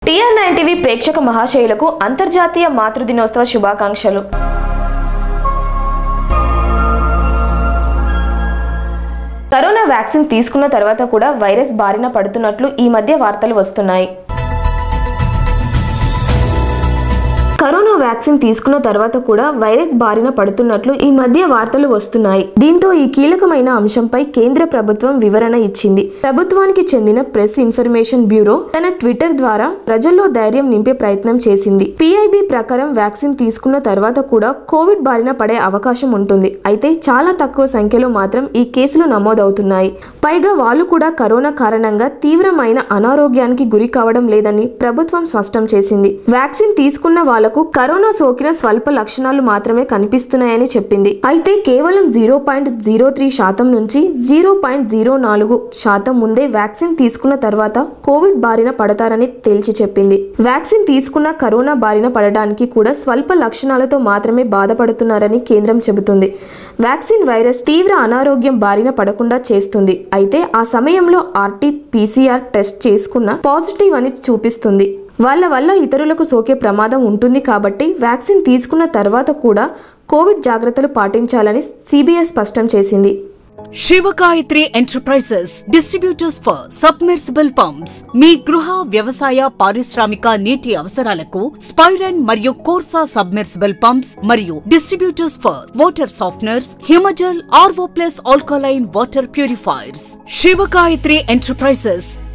Tr9 TV ప్రేక్షక మహాశయులకు అంతర్జాతీయ మాతృదినోత్సవ శుభాకాంక్షలు. కరోనా వ్యాక్సిన్ తీసుకున్న తర్వాత కూడా వైరస్ బారిన పడుతున్నట్లు ఈ మధ్య వార్తలు వస్తున్నాయి. కరోనా వ్యాక్సిన్ తీసుకున్న తర్వాత కూడా వైరస్ బారిన పడుతున్నట్లు ఈ మధ్య వార్తలు వస్తున్నాయి. దీంతో ఈ కీలకమైన అంశంపై కేంద్ర ప్రభుత్వం వివరణ ఇచ్చింది. ప్రభుత్వానికి చెందిన ప్రెస్ ఇన్ఫర్మేషన్ బ్యూరో తన ట్విట్టర్ ద్వారా ప్రజల్లో ధైర్యం నింపే ప్రయత్నం చేసింది. PIB ప్రకారం వ్యాక్సిన్ తీసుకున్న తర్వాత కూడా కోవిడ్ బారిన పడే అవకాశం ఉంటుంది. అయితే చాలా తక్కువ సంఖ్యలో మాత్రం ఈ కేసులు నమోదవుతున్నాయి. పైగా వాళ్ళు కూడా కరోనా కారణంగా తీవ్రమైన అనారోగ్యానికి గురి కావడం లేదని ప్రభుత్వం స్పష్టం చేసింది. వ్యాక్సిన్ తీసుకున్న వాళ్ళకు కరోనా సోకిన స్వల్ప లక్షణాలు మాత్రమే కనిపిస్తున్నాయని చెప్పింది. అయితే కేవలం 0.03% నుంచి 0.04% ముందే వ్యాక్సిన్ తీసుకున్న తర్వాత కోవిడ్ బారిన పడతారని తేల్చి చెప్పింది. వ్యాక్సిన్ తీసుకున్న కరోనా బారిన పడడానికి కూడా స్వల్ప లక్షణాలతో మాత్రమే బాధపడుతున్నారని కేంద్రం చెబుతుంది. వ్యాక్సిన్ వైరస్ తీవ్ర అనారోగ్యం బారిన పడకుండా చేస్తుంది. అయితే ఆ సమయంలో RT-PCR టెస్ట్ చేసుకున్న పాజిటివ్ అని చూపిస్తుంది. వాళ్ళ వల్ల ఇతరులకు సోకే ప్రమాదం ఉంటుంది కాబట్టి వ్యాక్సిన్ తీసుకున్న తర్వాత కూడా కోవిడ్ జాగ్రత్తలు పాటించాలని CBS స్పష్టం చేసింది. Tr9 Enterprises, distributors for submersible pumps. మీ గృహ వ్యవసాయ పారిశ్రామిక నీటి అవసరాలకు స్పైరన్ మరియు కోర్సా సబ్మెర్సిబుల్ పంప్స్ మరియు distributors for water softeners, Himajal, RO+ alkaline water purifiers. Tr9 Enterprises,